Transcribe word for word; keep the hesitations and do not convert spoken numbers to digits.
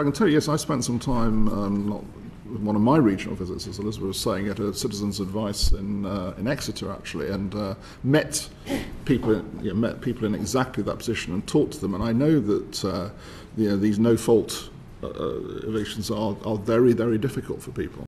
I can tell you, yes, I spent some time, um, not with one of my regional visits, as Elizabeth was saying, at a citizen's advice in uh, in Exeter, actually, and uh, met people, you know, met people in exactly that position and talked to them. And I know that uh, you know, these no-fault uh, evictions are, are very, very difficult for people.